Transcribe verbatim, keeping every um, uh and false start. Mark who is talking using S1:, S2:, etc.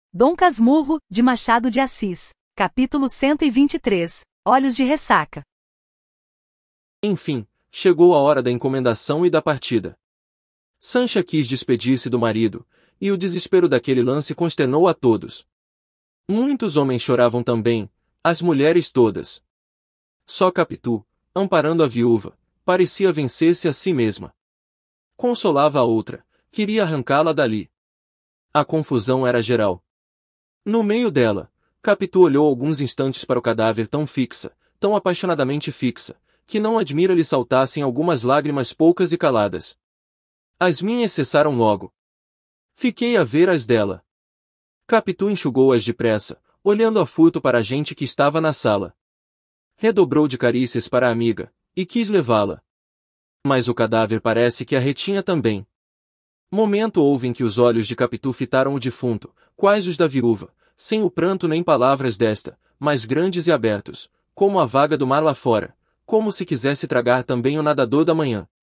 S1: Dom Casmurro, de Machado de Assis. Capítulo cento e vinte e três. Olhos de ressaca.
S2: Enfim, chegou a hora da encomendação e da partida. Sancha quis despedir-se do marido, e o desespero daquele lance consternou a todos. Muitos homens choravam também, as mulheres todas. Só Capitu, amparando a viúva, parecia vencer-se a si mesma. Consolava a outra, queria arrancá-la dali. A confusão era geral. No meio dela, Capitu olhou alguns instantes para o cadáver tão fixa, tão apaixonadamente fixa, que não admira lhe saltassem algumas lágrimas poucas e caladas. As minhas cessaram logo. Fiquei a ver as dela. Capitu enxugou-as depressa, olhando a furto para a gente que estava na sala. Redobrou de carícias para a amiga, e quis levá-la. Mas o cadáver parece que a retinha também. Momento houve em que os olhos de Capitu fitaram o defunto, quais os da viúva, sem o pranto nem palavras desta, mais grandes e abertos, como a vaga do mar lá fora, como se quisesse tragar também o nadador da manhã.